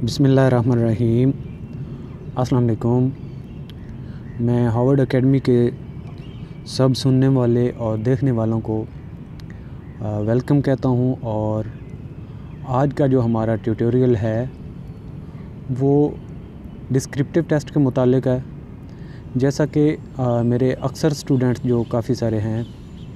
बिस्मिल्लाहिर्रहमानिर्रहीम। अस्सलाम वालेकुम। मैं हार्वर्ड एकेडमी के सब सुनने वाले और देखने वालों को वेलकम कहता हूं। और आज का जो हमारा ट्यूटोरियल है वो डिस्क्रिप्टिव टेस्ट के मुतालिक है। जैसा कि मेरे अक्सर स्टूडेंट्स जो काफ़ी सारे हैं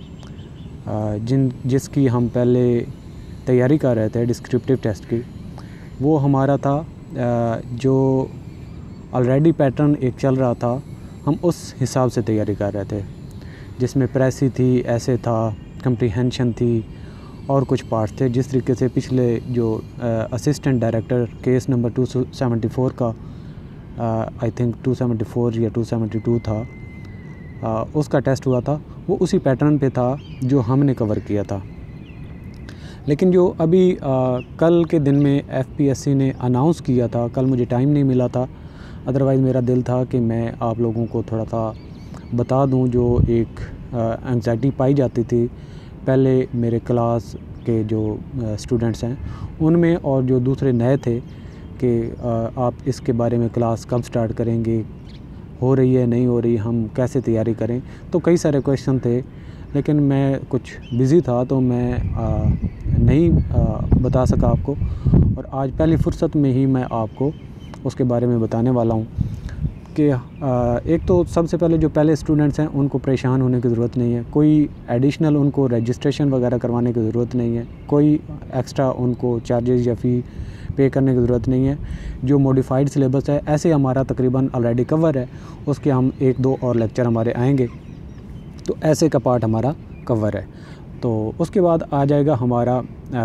जिसकी हम पहले तैयारी कर रहे थे डिस्क्रिप्टिव टेस्ट की, वो हमारा था जो ऑलरेडी पैटर्न एक चल रहा था, हम उस हिसाब से तैयारी कर रहे थे, जिसमें प्रेसी थी, ऐसे था, कंप्रीहेंशन थी और कुछ पार्ट थे। जिस तरीके से पिछले जो असिस्टेंट डायरेक्टर केस नंबर 274 का आई थिंक 274 या 272 था, उसका टेस्ट हुआ था, वो उसी पैटर्न पे था जो हमने कवर किया था। लेकिन जो अभी कल के दिन में FPSC ने अनाउंस किया था, कल मुझे टाइम नहीं मिला था, अदरवाइज़ मेरा दिल था कि मैं आप लोगों को थोड़ा सा बता दूं। जो एक एंग्जाइटी पाई जाती थी पहले मेरे क्लास के जो स्टूडेंट्स हैं उनमें, और जो दूसरे नए थे कि आप इसके बारे में क्लास कब स्टार्ट करेंगे, हो रही है नहीं हो रही, हम कैसे तैयारी करें। तो कई सारे क्वेश्चन थे, लेकिन मैं कुछ बिज़ी था तो मैं नहीं बता सका आपको। और आज पहली फ़ुर्सत में ही मैं आपको उसके बारे में बताने वाला हूँ कि एक तो सबसे पहले जो पहले स्टूडेंट्स हैं उनको परेशान होने की ज़रूरत नहीं है, कोई एडिशनल उनको रजिस्ट्रेशन वगैरह करवाने की ज़रूरत नहीं है, कोई एक्स्ट्रा उनको चार्जेस या फ़ी पे करने की ज़रूरत नहीं है। जो मॉडिफाइड सिलेबस है ऐसे हमारा तकरीबन ऑलरेडी कवर है, उसके हम 1-2 और लेक्चर हमारे आएंगे, तो ऐसे का पार्ट हमारा कवर है। तो उसके बाद आ जाएगा हमारा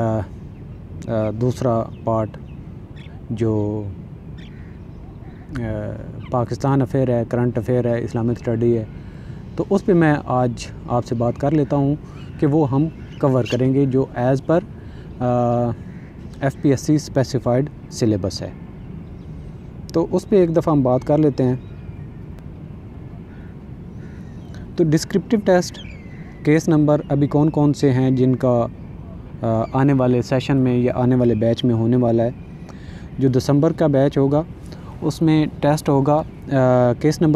दूसरा पार्ट जो पाकिस्तान अफेयर है, करंट अफेयर है, इस्लामिक स्टडी है। तो उस पे मैं आज आपसे बात कर लेता हूँ कि वो हम कवर करेंगे जो as per FPSC specified syllabus है। तो उस पे एक दफ़ा हम बात कर लेते हैं। तो डिस्क्रिप्टिव टेस्ट केस नंबर अभी कौन कौन से हैं जिनका आने वाले सेशन में या आने वाले बैच में होने वाला है। जो दिसंबर का बैच होगा उसमें टेस्ट होगा केस नंबर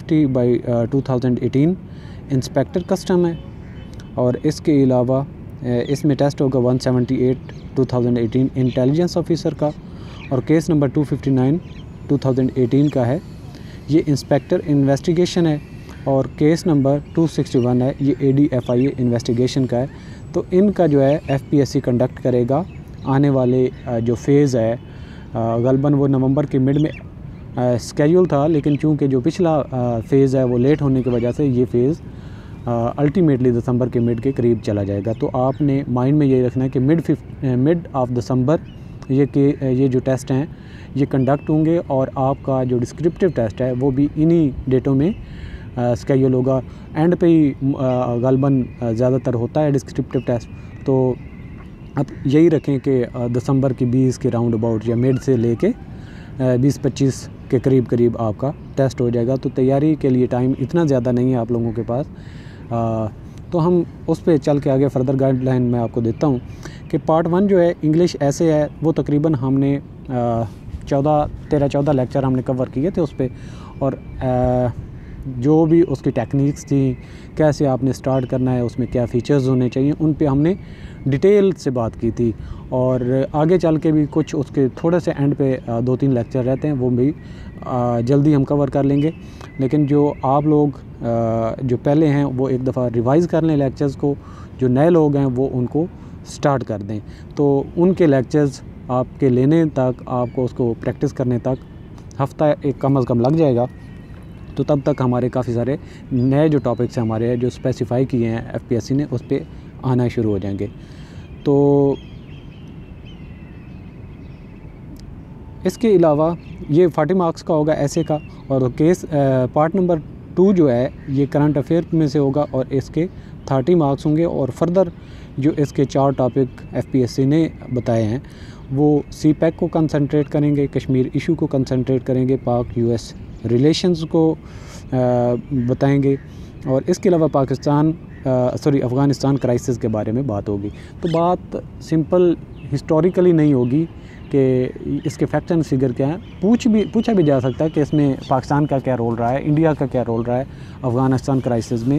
150/2018 इंस्पेक्टर कस्टम है, और इसके अलावा इसमें टेस्ट होगा 178/2018 इंटेलिजेंस ऑफिसर का, और केस नंबर 259/2018 का है, ये इंस्पेक्टर इन्वेस्टिगेशन है, और केस नंबर 261 है, ये ADFIA इन्वेस्टिगेशन का है। तो इनका जो है FPSC कंडक्ट करेगा। आने वाले जो फेज़ है गलबन वो नवंबर के मिड में स्केड्यूल था, लेकिन चूंकि जो पिछला फ़ेज़ है वो लेट होने की वजह से ये फ़ेज़ अल्टीमेटली दिसंबर के मिड के करीब चला जाएगा। तो आपने माइंड में ये रखना है कि मिड ऑफ दिसंबर ये जो टेस्ट हैं ये कंडक्ट होंगे, और आपका जो डिस्क्रिप्टिव टेस्ट है वो भी इन्हीं डेटों में स्केड्यूल होगा। एंड पे ही गलबन ज़्यादातर होता है डिस्क्रिप्टिव टेस्ट। तो अब यही रखें कि दिसंबर की 20 के राउंड अबाउट या मिड से लेके 20-25 के करीब आपका टेस्ट हो जाएगा। तो तैयारी के लिए टाइम इतना ज़्यादा नहीं है आप लोगों के पास। तो हम उस पे चल के आगे फर्दर गाइडलाइन मैं आपको देता हूँ कि पार्ट 1 जो है इंग्लिश ऐसे है, वो तकरीबन हमने 13-14 लेक्चर हमने कवर किए थे उस पर, और जो भी उसकी टेक्निक्स थी, कैसे आपने स्टार्ट करना है, उसमें क्या फ़ीचर्स होने चाहिए, उन पे हमने डिटेल से बात की थी। और आगे चल के भी कुछ उसके थोड़े से एंड पे 2-3 लेक्चर रहते हैं, वो भी जल्दी हम कवर कर लेंगे। लेकिन जो आप लोग जो पहले हैं वो एक दफ़ा रिवाइज़ कर लें लेक्चर्स को, जो नए लोग हैं वो उनको स्टार्ट कर दें। तो उनके लेक्चर्स आपके लेने तक, आपको उसको प्रैक्टिस करने तक हफ़्ता एक कम अज़ कम लग जाएगा। तो तब तक हमारे काफ़ी सारे नए जो टॉपिक्स हैं हमारे जो स्पेसिफ़ाई किए हैं FPSC ने, उस पे आना शुरू हो जाएंगे। तो इसके अलावा ये 40 मार्क्स का होगा ऐसे का, और केस पार्ट नंबर 2 जो है ये करंट अफेयर में से होगा, और इसके 30 मार्क्स होंगे। और फर्दर जो इसके 4 टॉपिक FPSC ने बताए हैं वो CPEC को कंसंट्रेट करेंगे, कश्मीर इशू को कंसंट्रेट करेंगे, पाक-US रिलेशंस को बताएंगे, और इसके अलावा अफ़गानिस्तान क्राइसिस के बारे में बात होगी। तो बात सिंपल हिस्टोरिकली नहीं होगी कि इसके फैक्ट एंड फिगर क्या हैं। पूछा भी जा सकता है कि इसमें पाकिस्तान का क्या रोल रहा है, इंडिया का क्या रोल रहा है अफ़गानिस्तान क्राइसिस में,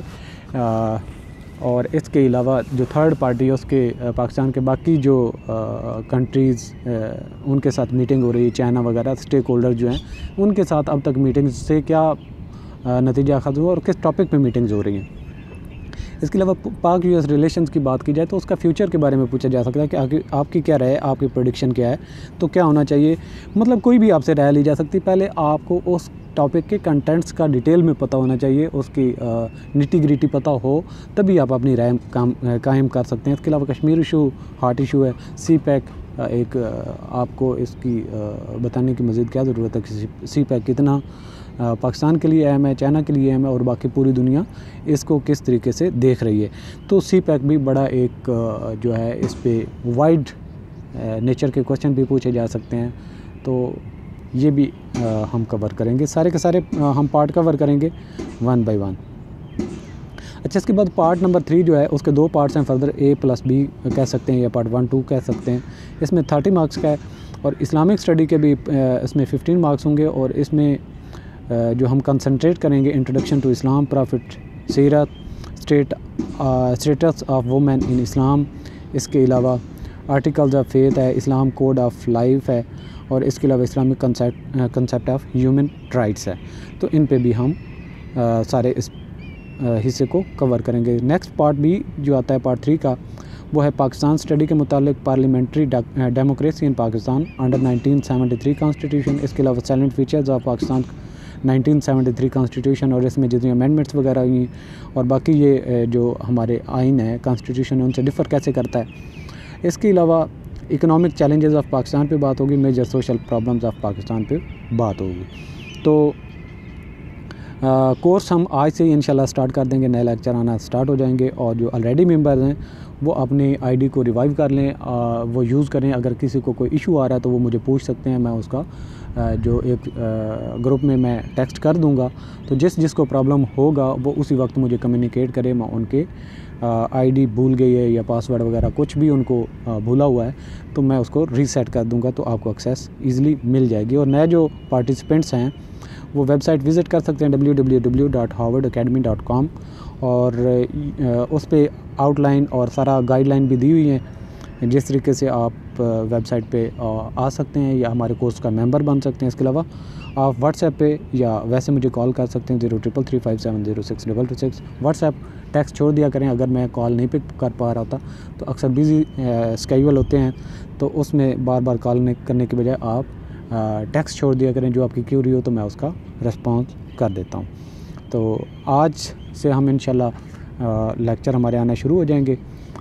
और इसके अलावा जो थर्ड पार्टी है उसके पाकिस्तान के बाकी जो कंट्रीज़ उनके साथ मीटिंग हो रही है, चाइना वगैरह स्टेक होल्डर जो हैं उनके साथ अब तक मीटिंग से क्या नतीजा अखज़ हुआ और किस टॉपिक पे मीटिंग्स हो रही हैं। इसके अलावा पाक यूएस रिलेशंस की बात की जाए तो उसका फ्यूचर के बारे में पूछा जा सकता है कि आपकी क्या राय है, आपकी प्रेडिक्शन क्या है, तो क्या होना चाहिए। मतलब कोई भी आपसे राय ली जा सकती है, पहले आपको उस टॉपिक के कंटेंट्स का डिटेल में पता होना चाहिए, उसकी निटी ग्रिटी पता हो, तभी आप अपनी राय कायम कर सकते हैं। इसके अलावा कश्मीर इशू हॉट इशू है, सी पैक एक आपको इसकी बताने की मज़ीद क्या ज़रूरत है कि सी पैक कितना पाकिस्तान के लिए अहम है, चाइना के लिए अहम है और बाकी पूरी दुनिया इसको किस तरीके से देख रही है। तो सी पैक भी बड़ा एक जो है इस पे वाइड नेचर के क्वेश्चन भी पूछे जा सकते हैं, तो ये भी हम कवर करेंगे। सारे के सारे हम पार्ट कवर करेंगे 1 बाय 1। अच्छा, इसके बाद पार्ट नंबर 3 जो है उसके 2 पार्ट्स हैं, फर्दर A+B कह सकते हैं या पार्ट 1-2 कह सकते हैं। इसमें 30 मार्क्स का है और इस्लामिक स्टडी के भी इसमें 15 मार्क्स होंगे और इसमें जो हम कंसंट्रेट करेंगे इंट्रोडक्शन टू इस्लाम, प्रॉफिट, सीरत, status of women in Islam. इसके अलावा आर्टिकल्स ऑफ फेथ है, इस्लाम कोड ऑफ लाइफ है और इसके अलावा Islamic concept of human rights है। तो इन पे भी हम सारे इस हिस्से को कवर करेंगे। नेक्स्ट पार्ट भी जो आता है पार्ट 3 का, वो है पाकिस्तान स्टडी के मुतालिक parliamentary democracy in Pakistan under 1973 constitution. इसके अलावा salient features of Pakistan 1973 constitution और इसमें जितनी अमेंडमेंट्स वगैरह हुई और बाकी ये जो हमारे आइन है कॉन्स्टिट्यूशन है उनसे डिफ़र कैसे करता है। इसके अलावा इकोनॉमिक चैलेंजेस ऑफ पाकिस्तान पे बात होगी, major social problems of Pakistan पे बात होगी। तो कोर्स हम आज से ही इंशाल्लाह स्टार्ट कर देंगे, नए लेक्चर आना स्टार्ट हो जाएंगे और जो ऑलरेडी मेंबर्स हैं वो अपनी आईडी को रिवाइव कर लें, वो यूज़ करें। अगर किसी को कोई इशू आ रहा है तो वो मुझे पूछ सकते हैं, मैं उसका जो एक ग्रुप में मैं टेक्स्ट कर दूंगा, तो जिसको प्रॉब्लम होगा वो उसी वक्त मुझे कम्युनिकेट करे। मैं उनके आईडी भूल गई है या पासवर्ड वगैरह कुछ भी उनको भूला हुआ है तो मैं उसको रीसेट कर दूंगा, तो आपको एक्सेस ईज़िली मिल जाएगी। और नए जो पार्टिसिपेंट्स हैं वो वेबसाइट विज़िट कर सकते हैं www.harvardacademy.com और उस पर आउटलाइन और सारा गाइडलाइन भी दी हुई है जिस तरीके से आप वेबसाइट पे आ सकते हैं या हमारे कोर्स का मेंबर बन सकते हैं। इसके अलावा आप व्हाट्सएप पे या वैसे मुझे कॉल कर सकते हैं 0333570666। व्हाट्सएप टेक्स्ट छोड़ दिया करें, अगर मैं कॉल नहीं पिक कर पा रहा था तो अक्सर बिज़ी स्केड्यूल होते हैं, तो उसमें बार बार कॉल करने के बजाय आप टेक्स्ट छोड़ दिया करें, जो आपकी क्यूरी हो तो मैं उसका रिस्पॉन्स कर देता हूँ। तो आज से हम इंशाल्लाह लेक्चर हमारे आना शुरू हो जाएंगे।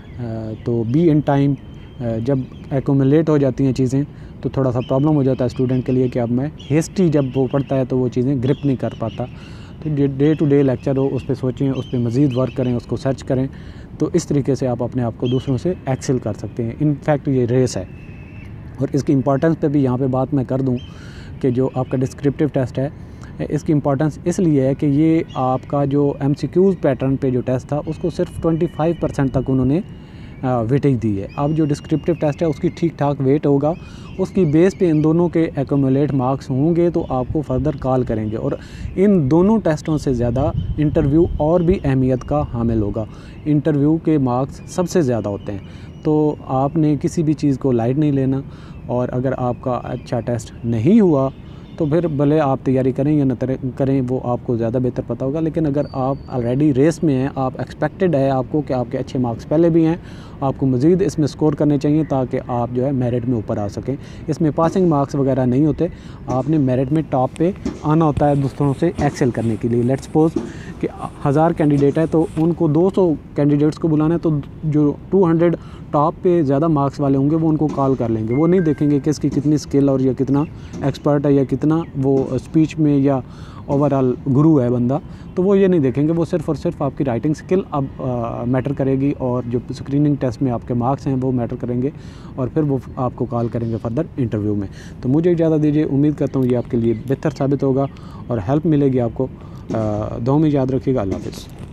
तो बी इन टाइम, जब एक्यूमुलेट हो जाती हैं चीज़ें तो थोड़ा सा प्रॉब्लम हो जाता है स्टूडेंट के लिए कि अब मैं हेस्टी जब वो पढ़ता है तो वो चीज़ें ग्रिप नहीं कर पाता। तो डे टू डे लेक्चर हो, उस पर सोचें, उस पर मज़ीद वर्क करें, उसको सर्च करें, तो इस तरीके से आप अपने आप को दूसरों से एक्सेल कर सकते हैं। इनफैक्ट ये रेस है और इसकी इम्पॉर्टेंस पे भी यहाँ पे बात मैं कर दूँ कि जो आपका डिस्क्रिप्टिव टेस्ट है इसकी इम्पॉर्टेंस इसलिए है कि ये आपका जो MCQs पैटर्न पे जो टेस्ट था उसको सिर्फ 25% तक उन्होंने वेटेज दी है। अब जो डिस्क्रिप्टिव टेस्ट है उसकी ठीक ठाक वेट होगा, उसकी बेस पे इन दोनों के एक्यूमुलेट मार्क्स होंगे तो आपको फर्दर कॉल करेंगे। और इन दोनों टेस्टों से ज़्यादा इंटरव्यू और भी अहमियत का हामिल होगा। इंटरव्यू के मार्क्स सबसे ज़्यादा होते हैं, तो आपने किसी भी चीज़ को लाइट नहीं लेना। और अगर आपका अच्छा टेस्ट नहीं हुआ तो फिर भले आप तैयारी करें या न करें, वो आपको ज़्यादा बेहतर पता होगा। लेकिन अगर आप ऑलरेडी रेस में हैं, आप एक्सपेक्टेड है आपको कि आपके अच्छे मार्क्स पहले भी हैं, आपको मज़ीद इसमें स्कोर करने चाहिए ताकि आप जो है मेरिट में ऊपर आ सकें। इसमें पासिंग मार्क्स वगैरह नहीं होते, आपने मेरिट में टॉप पे आना होता है दूसरों से एक्सेल करने के लिए। लेट्स सपोज कि 1000 कैंडिडेट है तो उनको 200 कैंडिडेट्स को बुलाना है, तो जो 200 टॉप पे ज़्यादा मार्क्स वाले होंगे वो उनको कॉल कर लेंगे। वो नहीं देखेंगे कि इसकी कितनी स्किल और या कितना एक्सपर्ट है या कितना वो स्पीच में या ओवरऑल गुरु है बंदा, तो वो ये नहीं देखेंगे। वो सिर्फ़ और सिर्फ आपकी राइटिंग स्किल अब मैटर करेगी और जो स्क्रीनिंग टेस्ट में आपके मार्क्स हैं वो मैटर करेंगे और फिर वो आपको कॉल करेंगे फर्दर इंटरव्यू में। तो मुझे इजाज़त दीजिए, उम्मीद करता हूँ ये आपके लिए बेहतर साबित होगा और हेल्प मिलेगी आपको। दुआ में याद रखिएगा। अल्लाह हाफ़िज़।